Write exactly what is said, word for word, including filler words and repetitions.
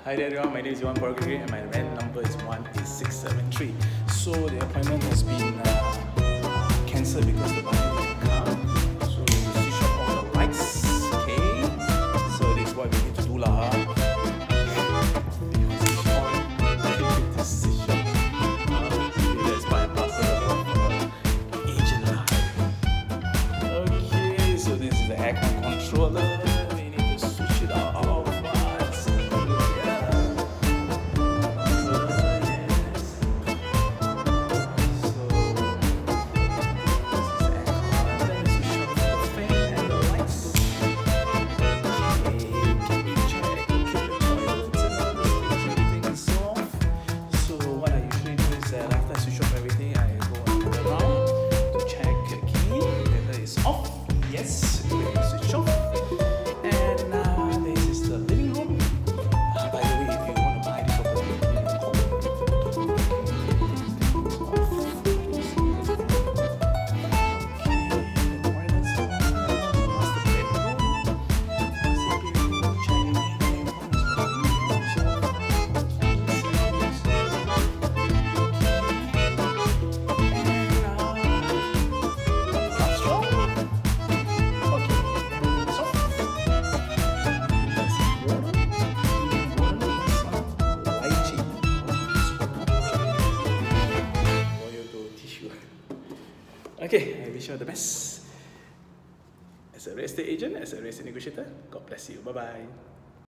Hi there everyone, my name is Johann Gregory and my rent number is one eight six seven three. So the appointment has been uh, cancelled because the buyer didn't come. So we need to switch off all the lights. Okay. So this is what we need to do lah. Okay, so this is the aircon controller. We need to switch it off. Yes, switch off. And now uh, this is the living room. Uh, by the way, if you want to buy this property, you can call me. Okay, the toilets are on. Master bedroom. Master bedroom. Checking in. Okay, I wish you all the best. As a real estate agent, as a real estate negotiator, God bless you. Bye-bye.